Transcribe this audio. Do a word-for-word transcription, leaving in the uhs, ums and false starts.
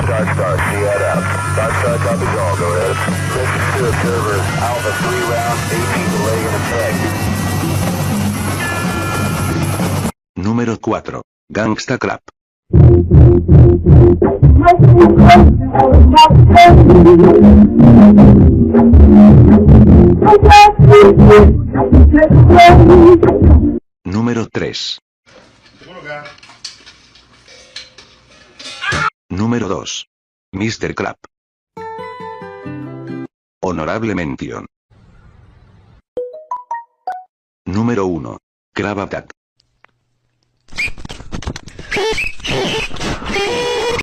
Star Star, see that up. Star Star, copies all, go ahead. Section two observer, Alpha three round, eighteen delay in attack. Número cuatro. Gangsta Crap. Número tres. Número dos. mister Crap. Honorable mención. Número uno. Crab Attack.